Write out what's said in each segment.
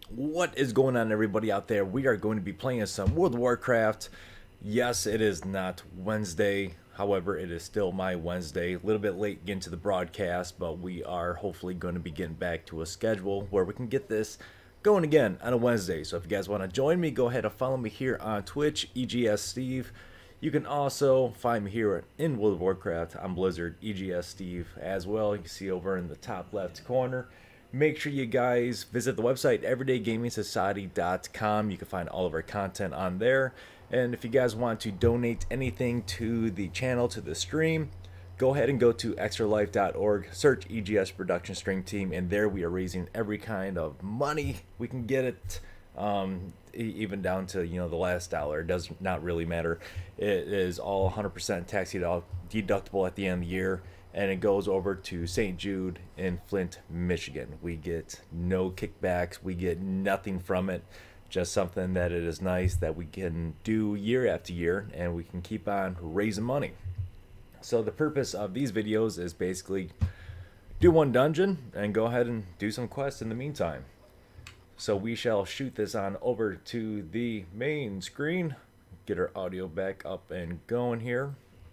What is going on, everybody out there? We are going to be playing some World of Warcraft. Yes, it is not Wednesday. However, it is still my Wednesday. A little bit late getting to the broadcast, but we are hopefully going to be getting back to a schedule where we can get this going again on a Wednesday. So if you guys want to join me, go ahead and follow me here on Twitch, EGS Steve. You can also find me here in World of Warcraft on Blizzard, EGS Steve as well. You can see over in the top left corner. Make sure you guys visit the website everydaygaming.society.com. You can find all of our content on there. And if you guys want to donate anything to the channel, to the stream, go ahead and go to extralife.org, search EGS Production Stream Team, and there we are raising every kind of money we can get it, even down to, the last dollar. It does not really matter. It is all 100% tax deductible at the end of the year. And it goes over to St. Jude in Flint, Michigan. We get no kickbacks. We get nothing from it. Just something that it is nice that we can do year after year, and we can keep on raising money. So the purpose of these videos is basically do one dungeon and go ahead and do some quests in the meantime. So we shall shoot this on over to the main screen. Get our audio back up and going here.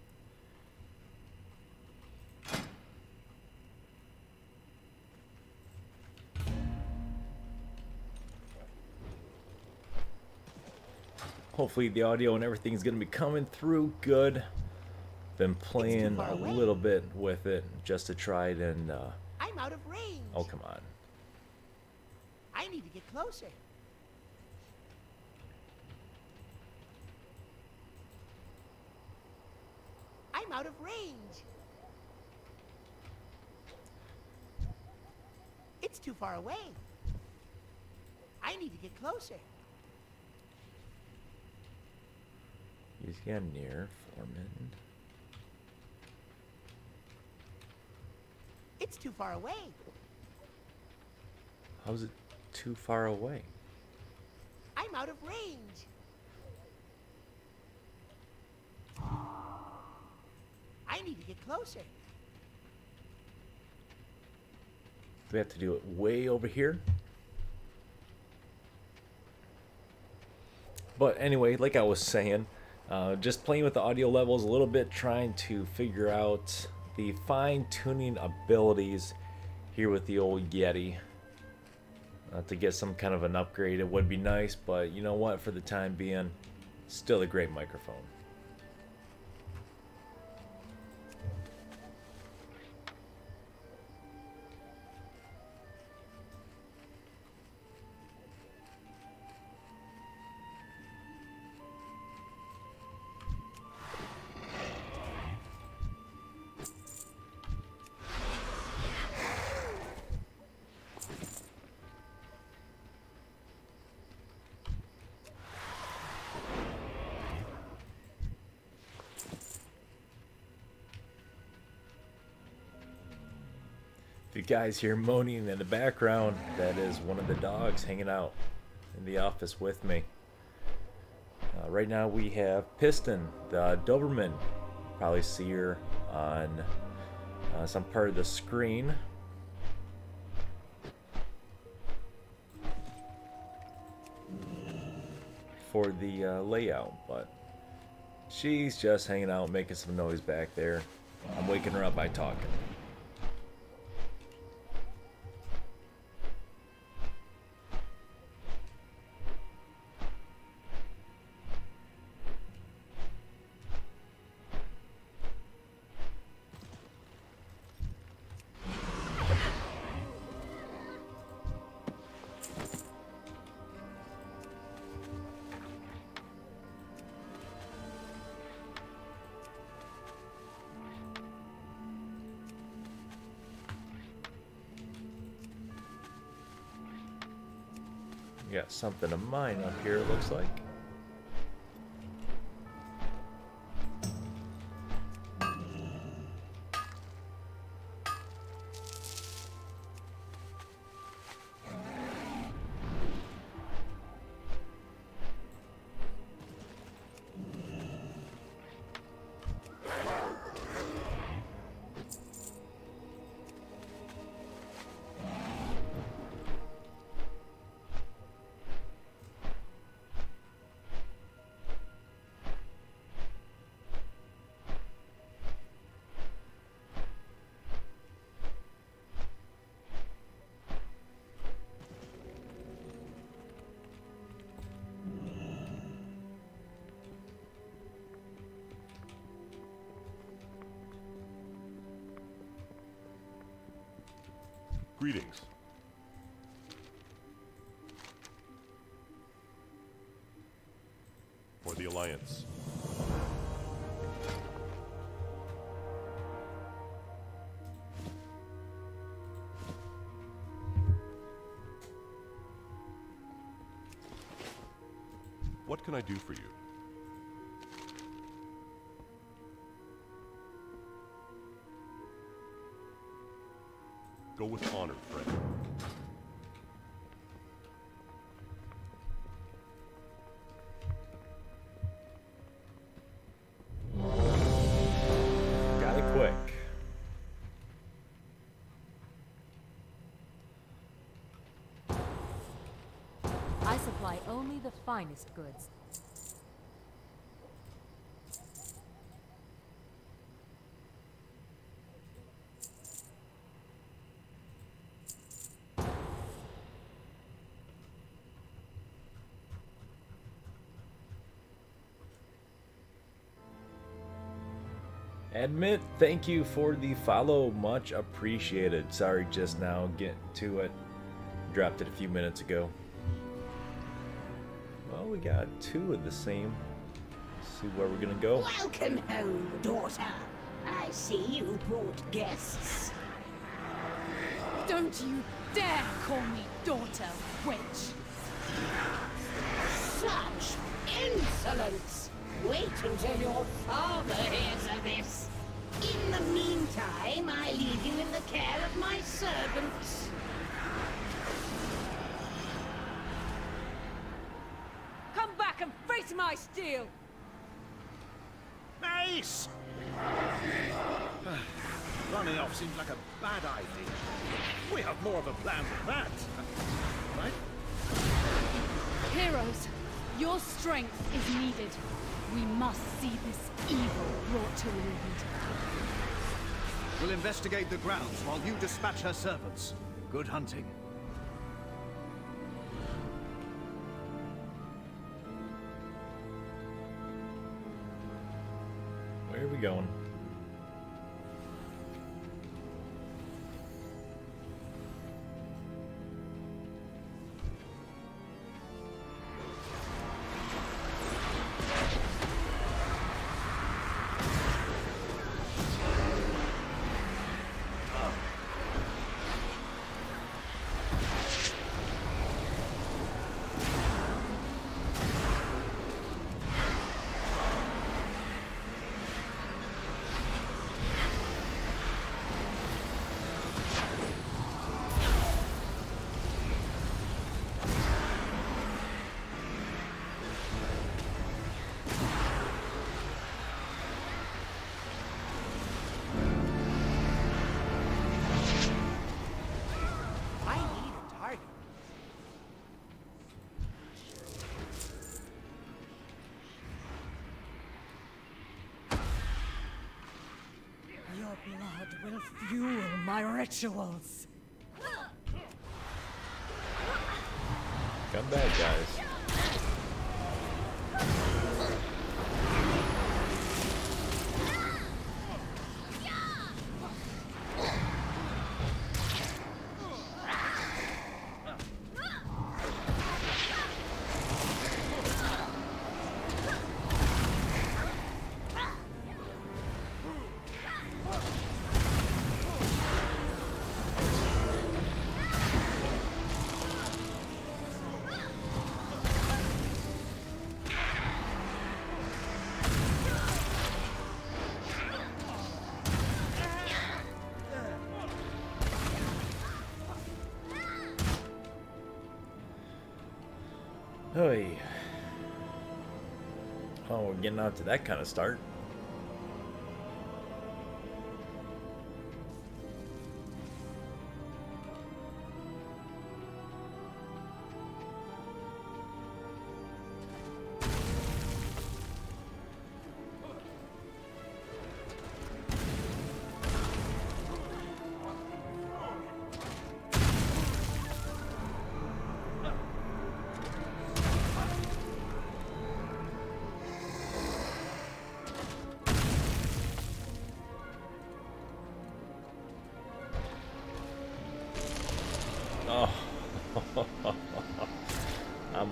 Hopefully the audio and everything is going to be coming through good. Been playing a little bit with it just to try it, and I'm out of range. oh, come on. I need to get closer. I'm out of range. It's too far away. I need to get closer. He's getting near Foreman. It's too far away. How's it too far away? I'm out of range. I need to get closer. Do we have to do it way over here? But anyway, like I was saying, just playing with the audio levels a little bit, trying to figure out the fine-tuning abilities here with the old Yeti. To get some kind of an upgrade, it would be nice, but you know what, for the time being, still a great microphone. If you guys hear moaning in the background, that is one of the dogs hanging out in the office with me. Right now we have Piston, the Doberman. Probably see her on some part of the screen. For the layout, but she's just hanging out, making some noise back there. I'm waking her up by talking. Got something of mine up here, it looks like. Greetings. For the Alliance. What can I do for you? Go with honor, friend. Got it quick. I supply only the finest goods. Admit, thank you for the follow, much appreciated. Sorry, just now getting to it. Dropped it a few minutes ago. Well, we got two of the same. Let's see where we're gonna go. Welcome home, daughter. I see you brought guests. Don't you dare call me daughter, witch! Such insolence! Wait until your father hears of this. In the meantime, I leave you in the care of my servants. Come back and face my steel! Mace! Running off seems like a bad idea. We have more of a plan than that. Right? Heroes, your strength is needed. We must see this evil brought to an end. We'll investigate the grounds while you dispatch her servants. Good hunting. Where are we going? I need a target. Your blood will fuel my rituals. Come back, guys. Hey. Oh, we're getting out to that kind of start.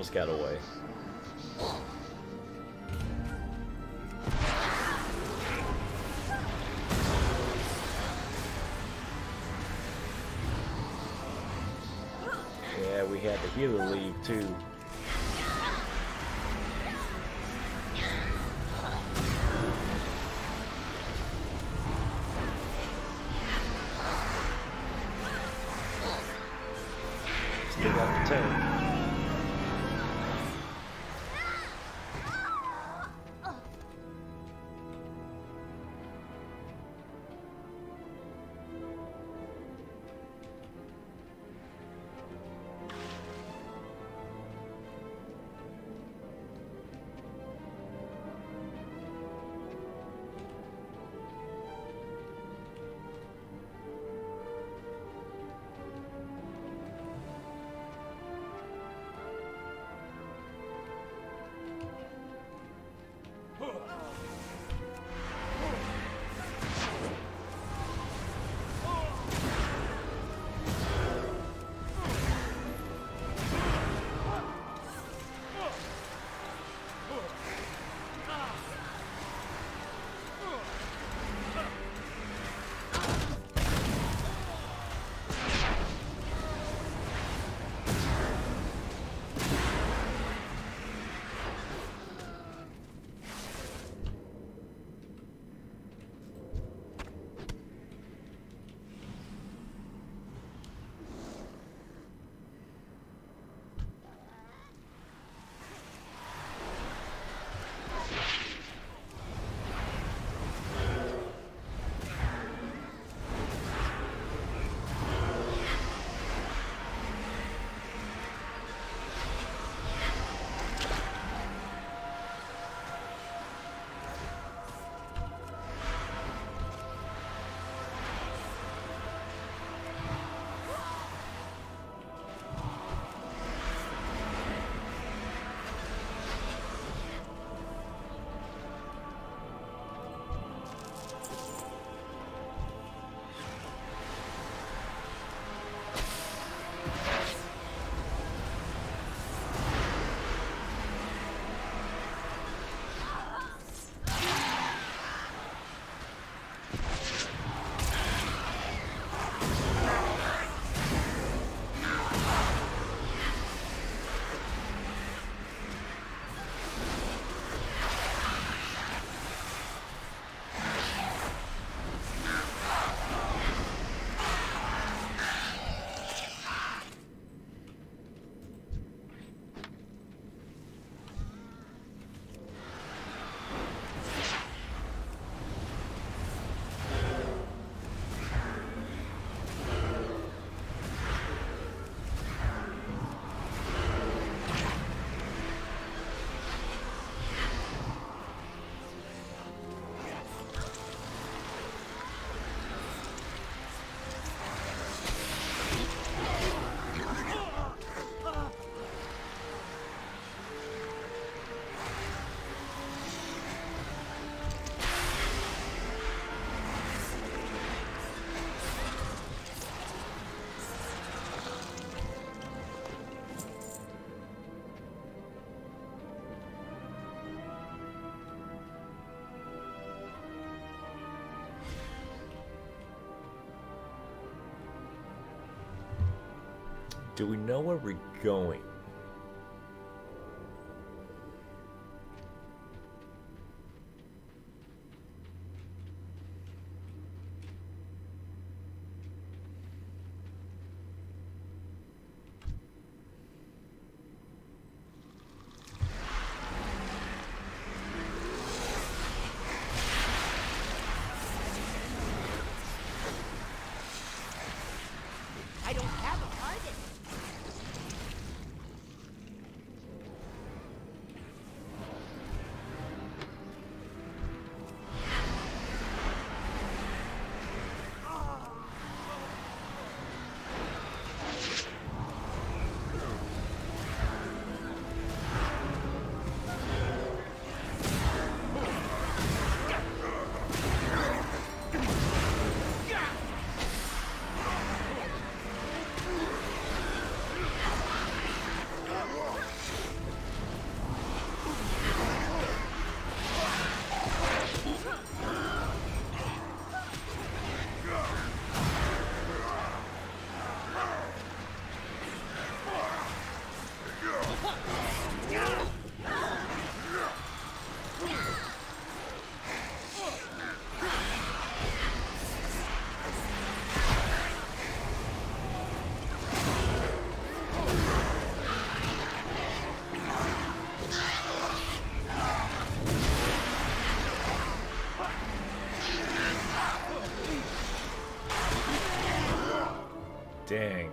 almost got away. Yeah, we had the healer leave too. Still got the tank. Do we know where we're going? I don't have a target. Dang.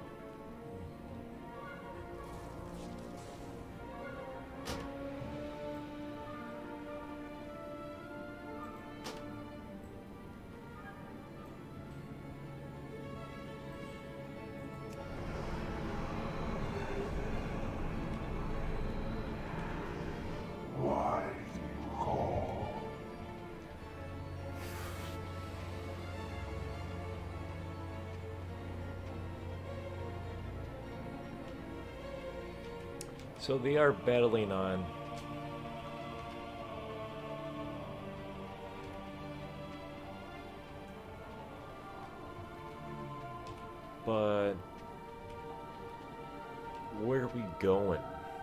So they are battling on. But where are we going?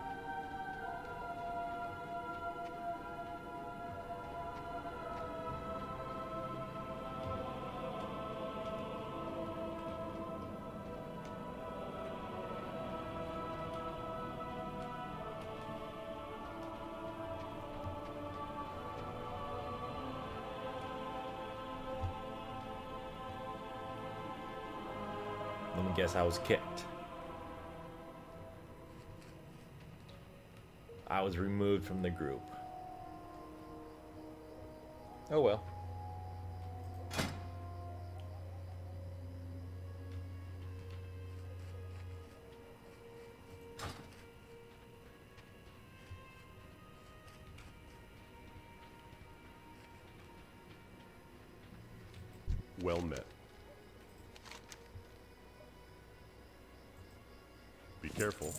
Let me guess, I was kicked. I was removed from the group. Oh well. Well met. Be careful.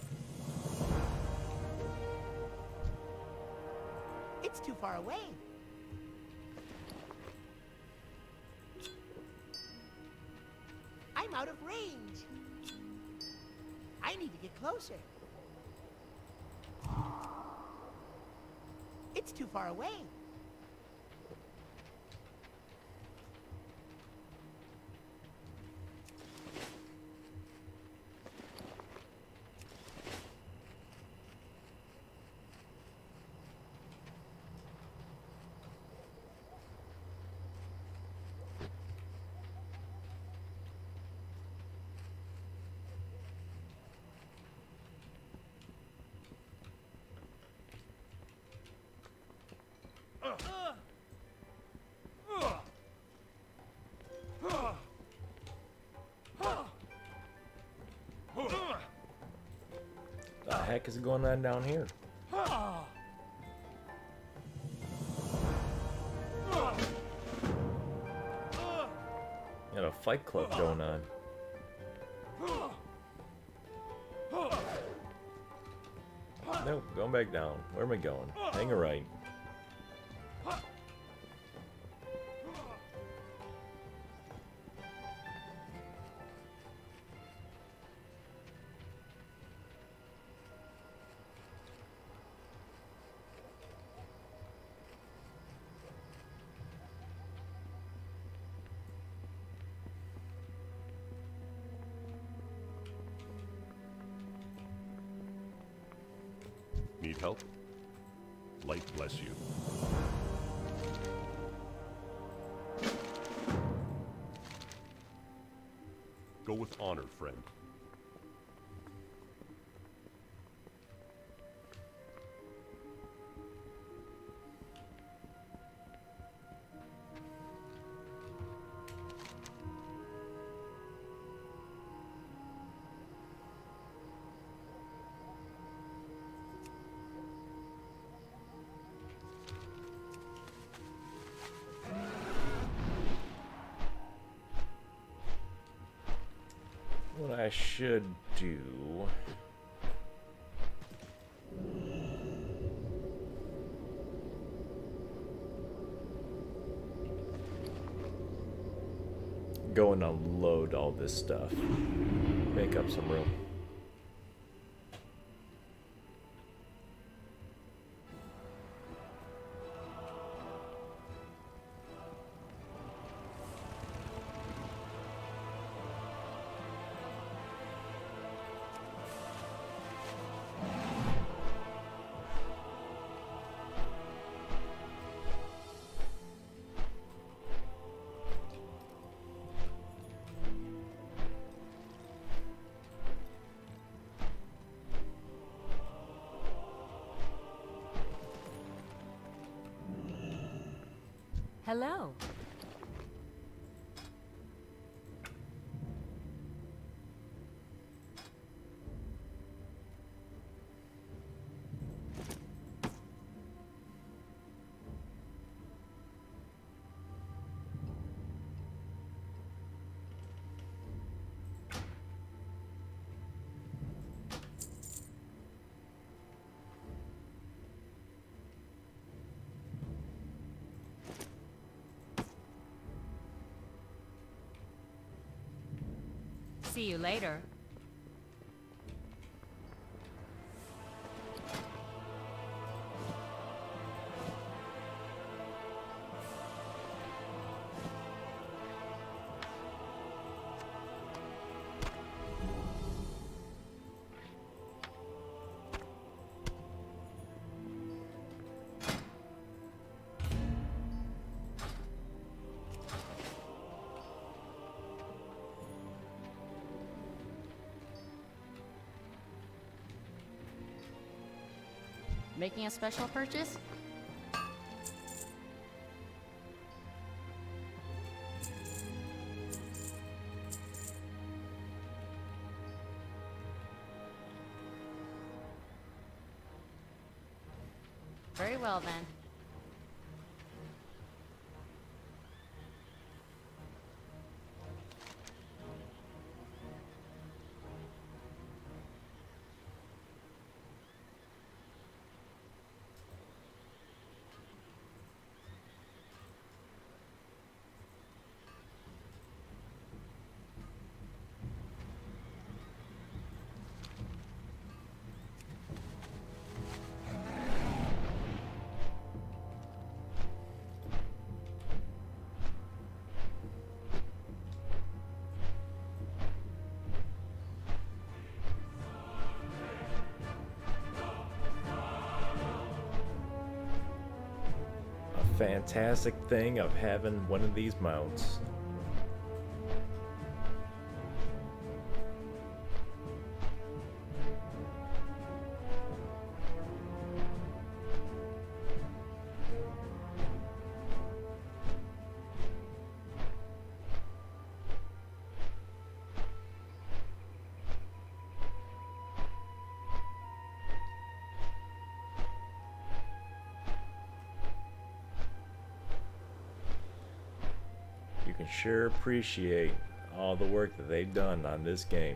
It's too far away. I'm out of range. I need to get closer. It's too far away. The heck is going on down here? Got a fight club going on. Nope, going back down. Where am I going? Hang a right. Need help? Light bless you. Go with honor, friend. What I should do... Go and unload all this stuff. Make up some room. Hello. See you later. Making a special purchase? Very well then. Fantastic thing of having one of these mounts. You can sure appreciate all the work that they've done on this game.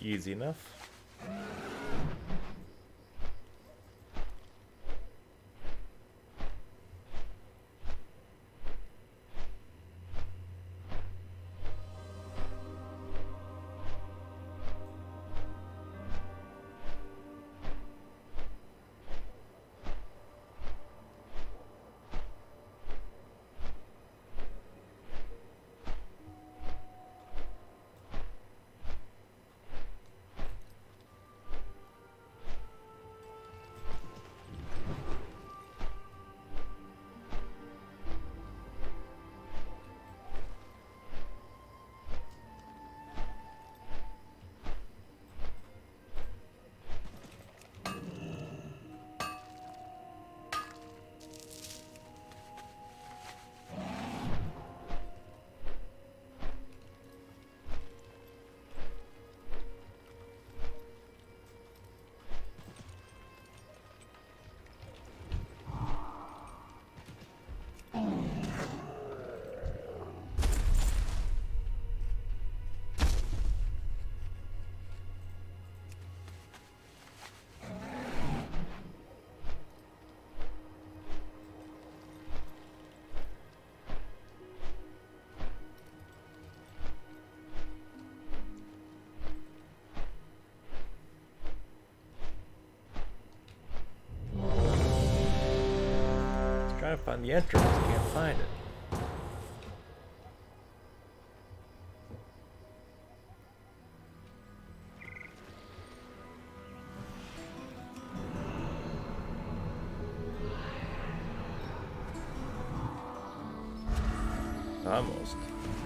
Easy enough. Trying to find the entrance, can't find it. Almost.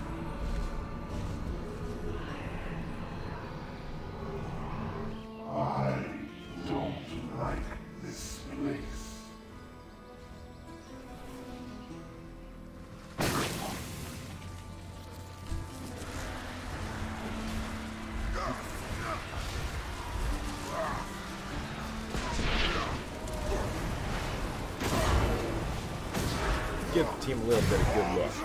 I don't like this place. Give the team a little bit of good luck.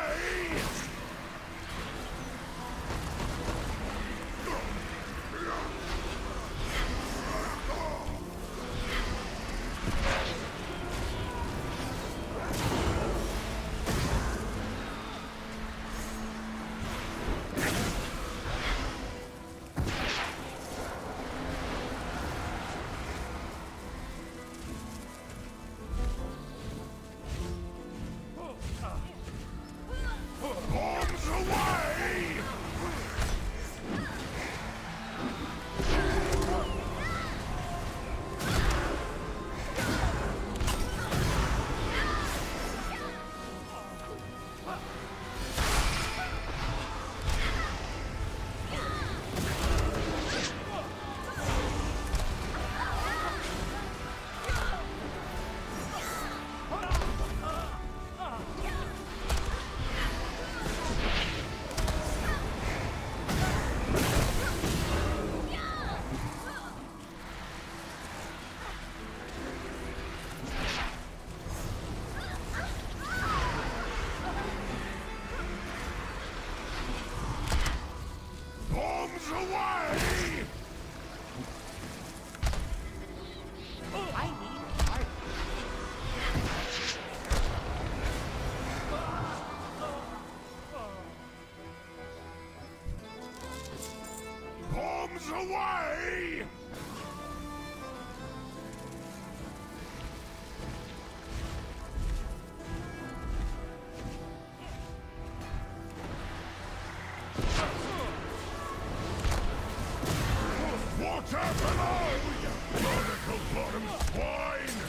Away! What's happening? Barnacle bottom swine!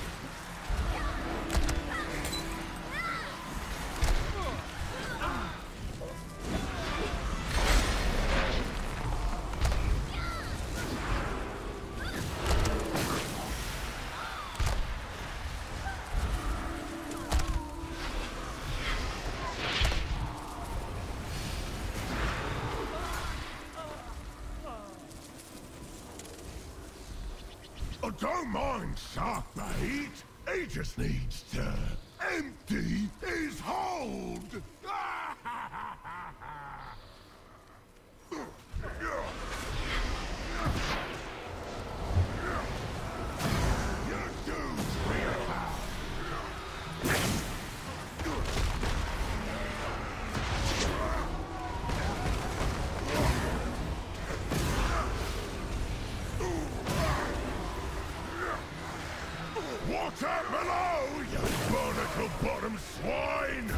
Oh, don't mind Sharkbait. He just needs to empty his hold. Attack below, you barnacle-bottom swine!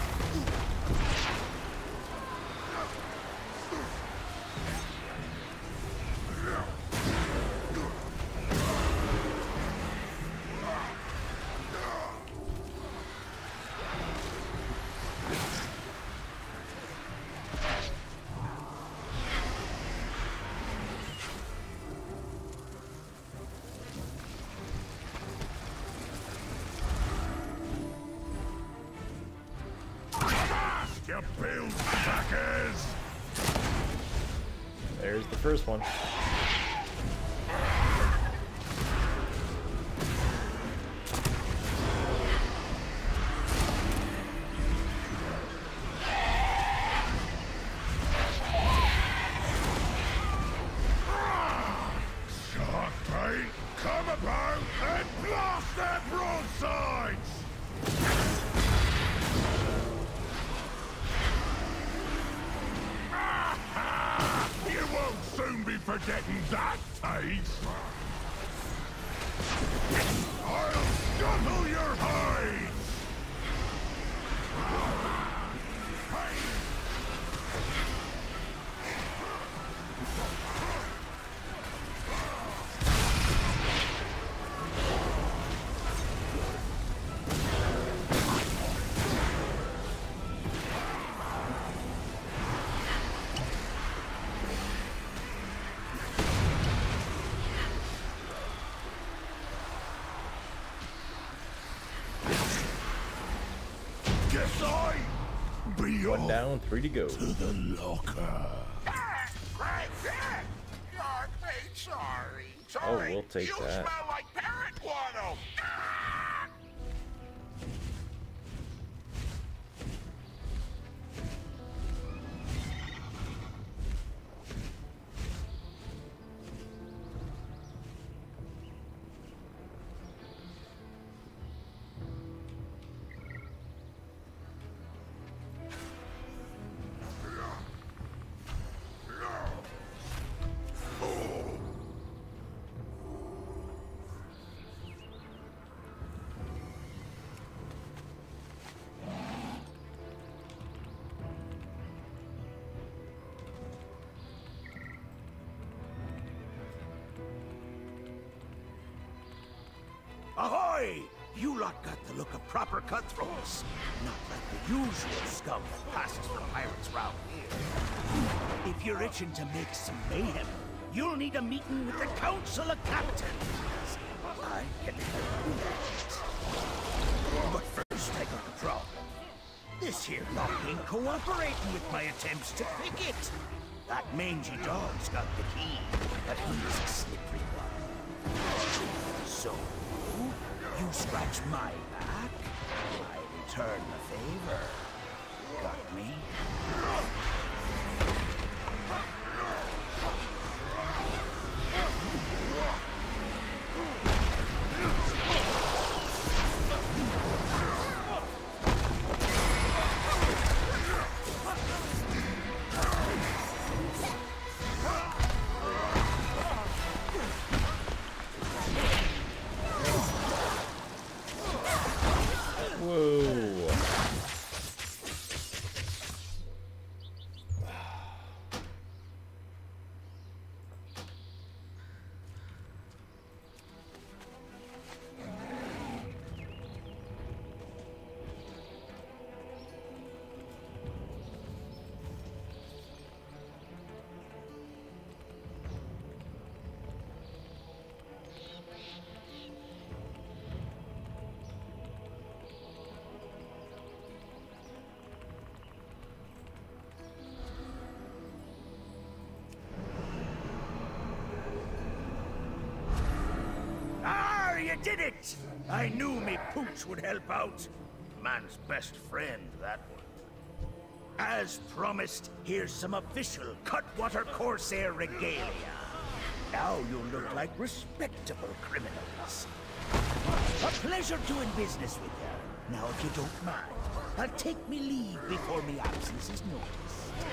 You build suckers! There's the first one. Shark bait, come about and blast their broadsides! You won't soon be forgetting that taste! I'll scuttle your hides! Guess I be One off down, 3 to go. to the locker. Oh, we'll take that. like parrot guano. Ahoy! You lot got the look of proper cutthroats. Not like the usual scum that passes for pirates round here. If you're itching to make some mayhem, you'll need a meeting with the Council of Captains. I can help you that. But first, I got a problem. This here lot ain't cooperating with my attempts to pick it. That mangy dog's got the key, but he's a slippery one. So, you scratch my back, I return the favor. Got me? Whoa. Ah, you did it! I knew me pooch would help out. Man's best friend, that one. As promised, here's some official Cutwater Corsair regalia. Now you'll look like respectable criminals. A pleasure doing business with you. Now, if you don't mind, I'll take me leave before me absence is noticed.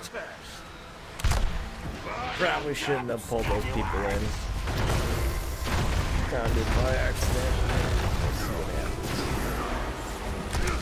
test. Probably shouldn't have pulled those people in. Kind of did by accident. We'll see what happens.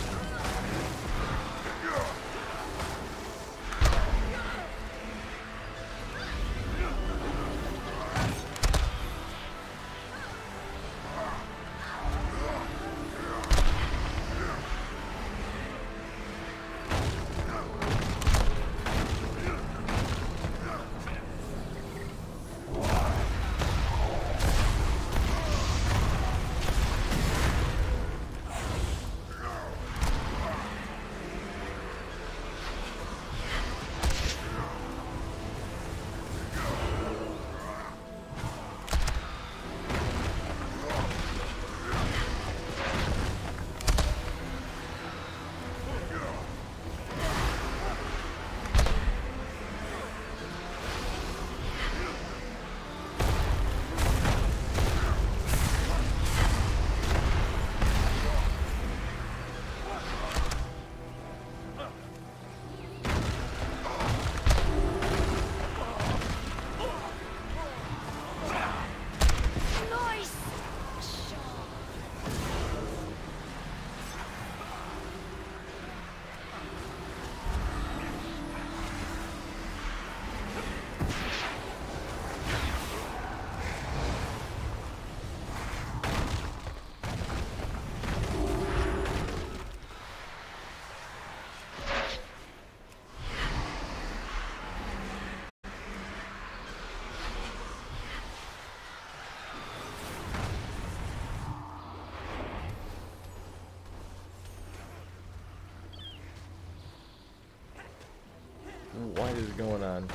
What is going on?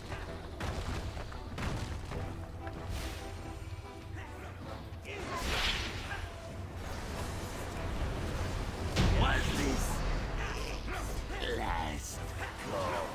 Was this last call?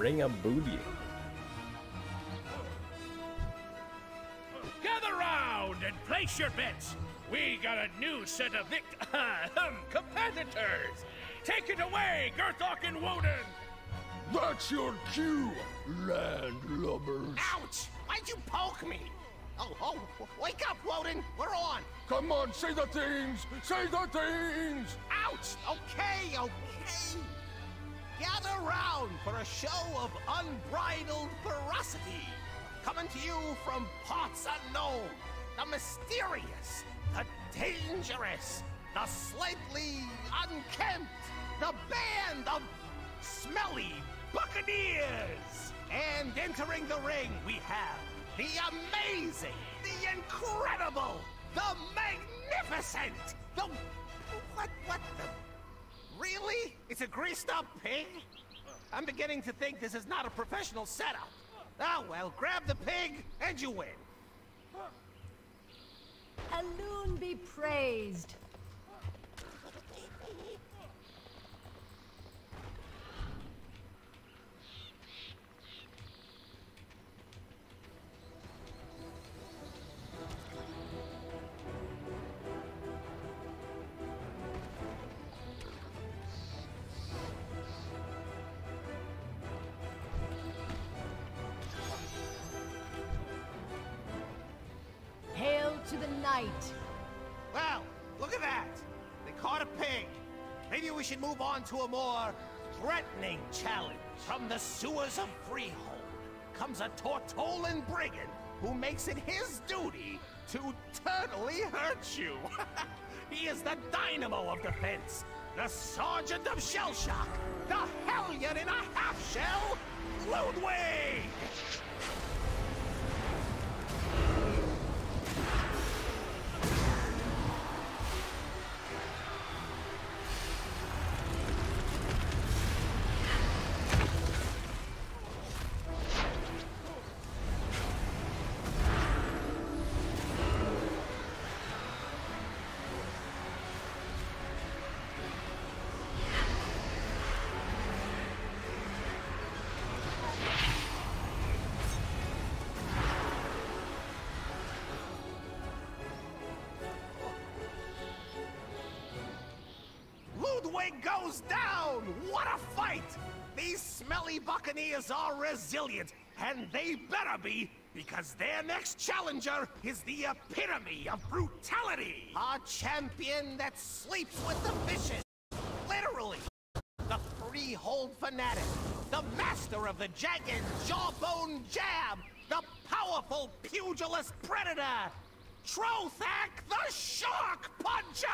Ring of Booty. Gather round and place your bets. We got a new set of competitors. Take it away, Gerthok and Woden. That's your cue, landlubbers. Ouch! Why'd you poke me? Oh, wake up, Woden. We're on. Come on, say the things! Say the things! Ouch! Okay. Gather round for a show of unbridled ferocity. Coming to you from parts unknown. The mysterious, the dangerous, the slightly unkempt, the band of smelly buccaneers. And entering the ring, we have the amazing, the incredible, the magnificent, the... What the... Really? It's a greased-up pig? I'm beginning to think this is not a professional setup. Oh, well, grab the pig, and you win. Elune be praised. Hail to the night. Well, look at that. They caught a pig. Maybe we should move on to a more threatening challenge. From the sewers of Freehold comes a Tortolan brigand who makes it his duty to eternally hurt you. He is the dynamo of defense, the sergeant of shell shock, the hellion in a half shell, Ludwig! Ludwig goes down! What a fight! These smelly buccaneers are resilient, and they better be, because their next challenger is the epitome of brutality! A champion that sleeps with the vicious! Literally! The Freehold fanatic! The master of the jagged jawbone jab! The powerful pugilist predator! Trothak the Shark Puncher!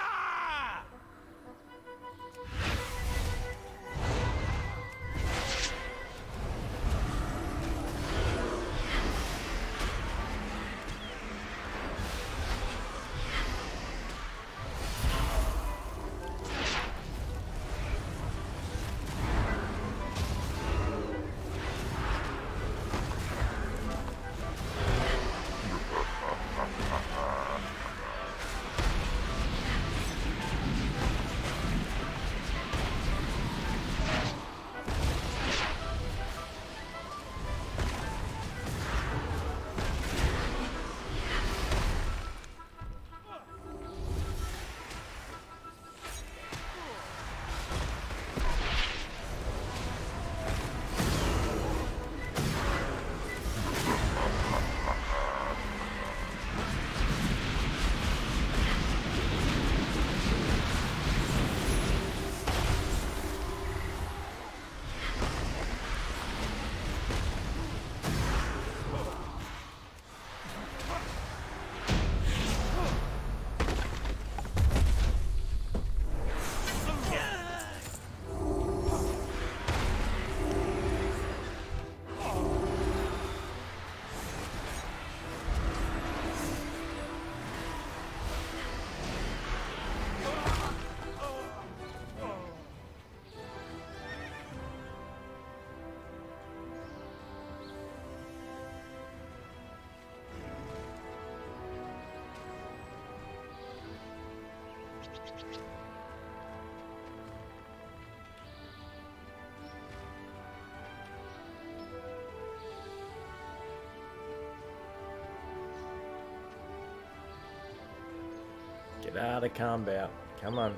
Get out of combat. Come on.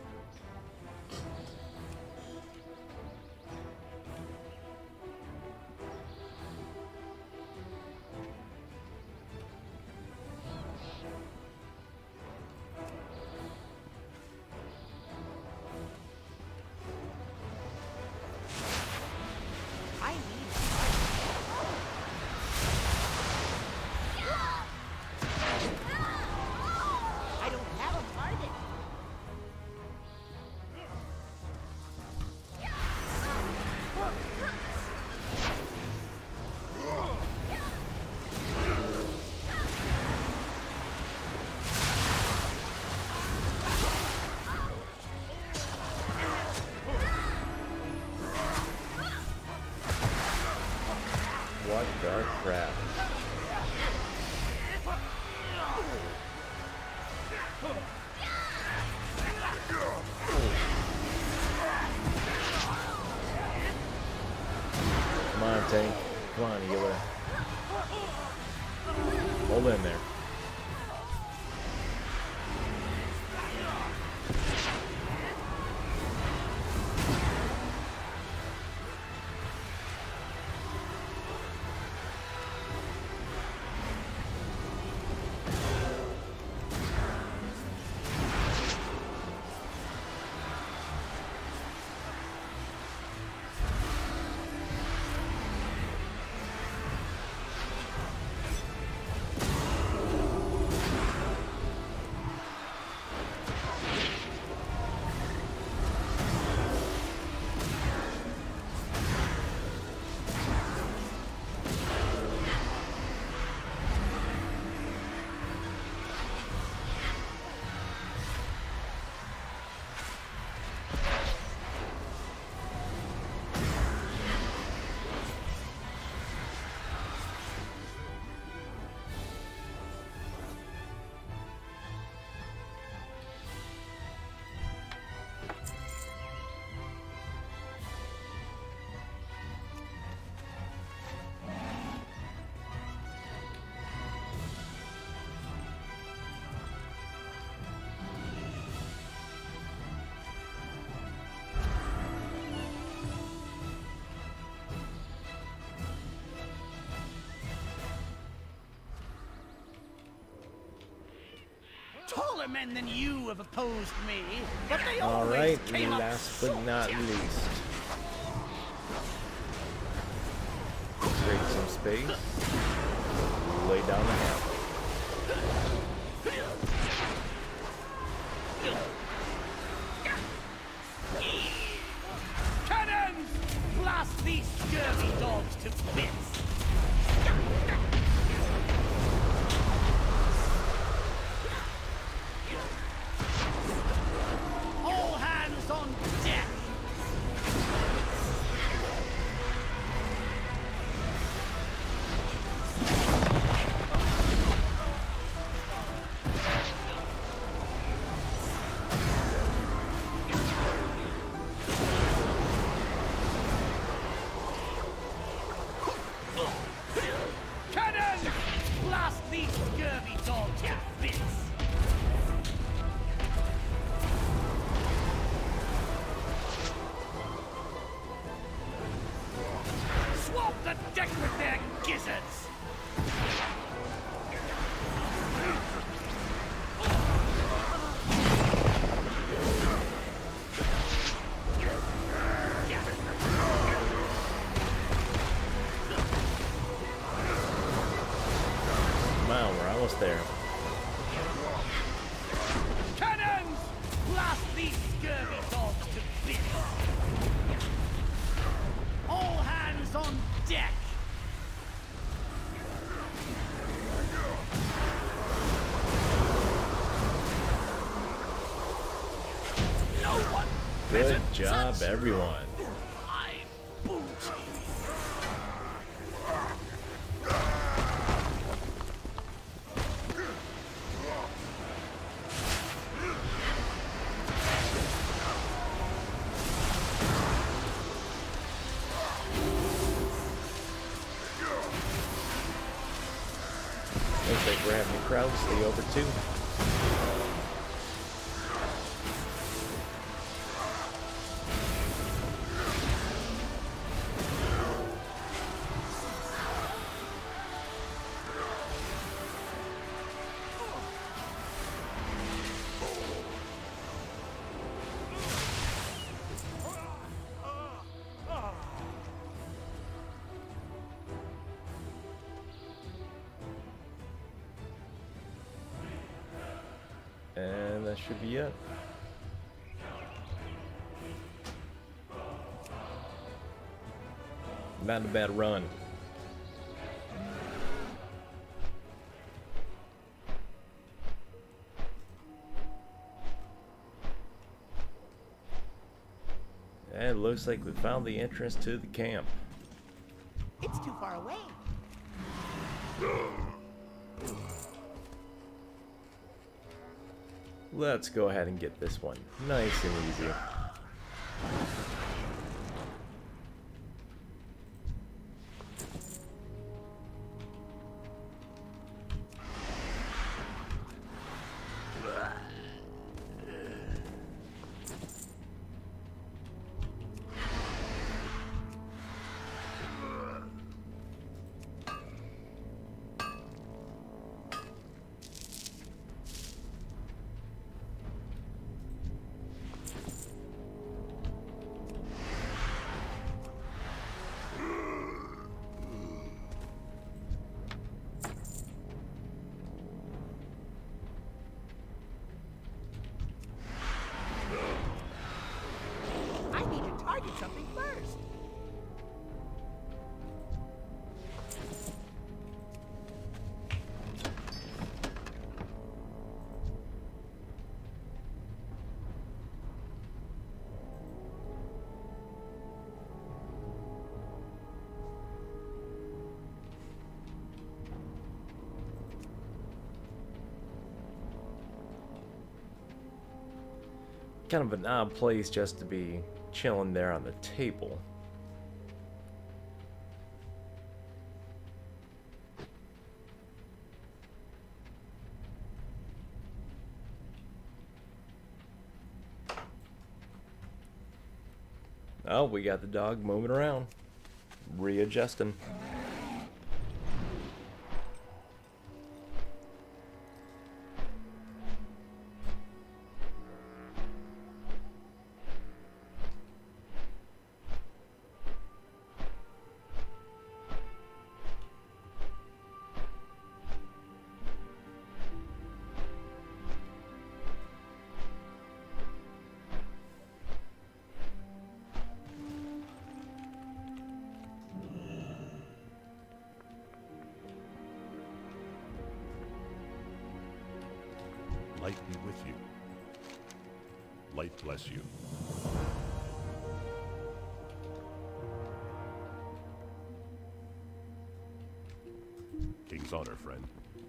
I don't have a target. What the crap? Come on, tank. Come on, healer. Hold in there. Taller men than you have opposed me, but they All always right, came up last but short. not least. Create some space. Lay down the hammer. Cannons! Blast these scurvy dogs to bits! All hands on deck! Cannons! Blast these scurvy dogs to bits! Swamp the deck with their gizzards! Come on, we're almost there. Cannons! Blast these scurvy dogs to bits! All hands on deck! No one Good better job, touch everyone. my booty! Looks like we're having a crowd stay over too. And that should be it. Not a bad run. And it looks like we found the entrance to the camp. It's too far away. Let's go ahead and get this one nice and easy. I need to target something first. Kind of an odd place just to be chilling there on the table. Oh, we got the dog moving around, readjusting. Light be with you. Light bless you. King's honor, friend.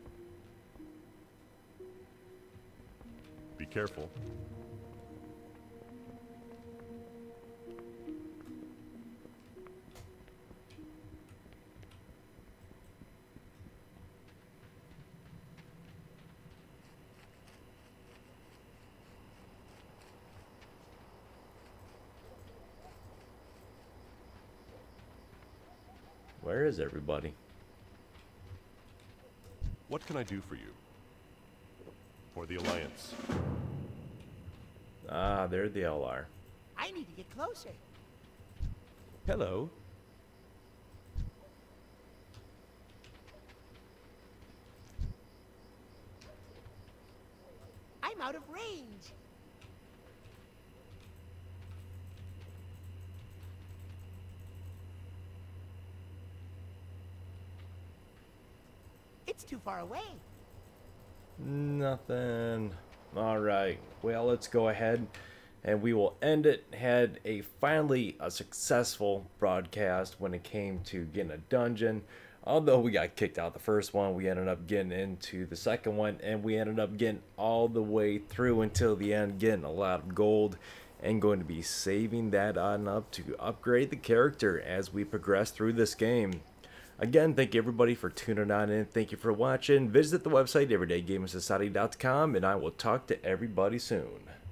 Be careful. Where is everybody? What can I do for you? For the Alliance. Ah, there they all are. I need to get closer. Hello. I'm out of range. It's too far away. Nothing. Alright, well, let's go ahead and we will end it. Had a finally a successful broadcast when it came to getting a dungeon. Although we got kicked out the first one, we ended up getting into the second one, and we ended up getting all the way through until the end, getting a lot of gold, and going to be saving that on up to upgrade the character as we progress through this game. Again, thank you everybody for tuning on in. Thank you for watching. Visit the website everydaygamersociety.com, and I will talk to everybody soon.